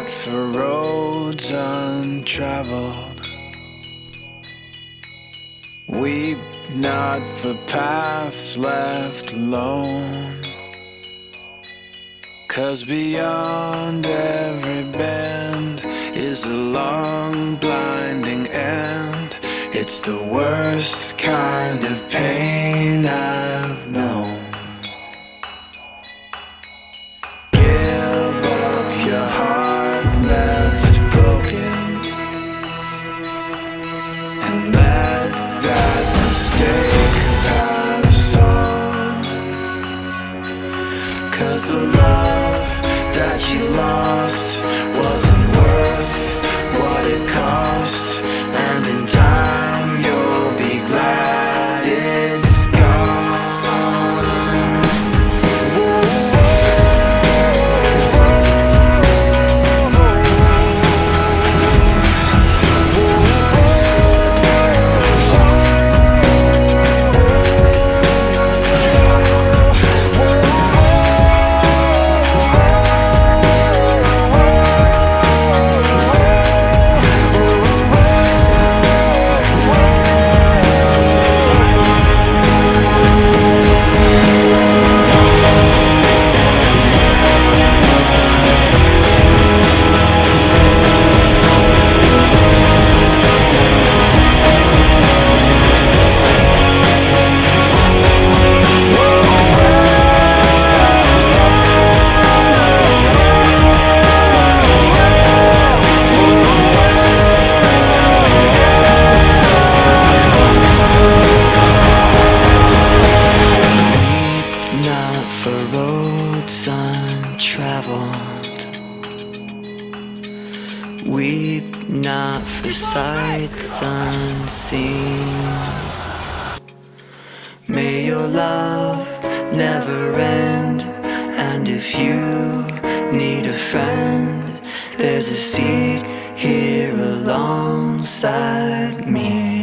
for roads untraveled. Weep not for paths left alone. 'Cause beyond every bend is a long blinding end. It's the worst kind of pain I've known. Give up your heart left broken, and let that mistake pass on. 'Cause the love that you lost wasn't worth what it cost, and in time you'll be glad it's gone. For roads untraveled, weep not for sights unseen. May your love never end, and if you need a friend, there's a seat here alongside me.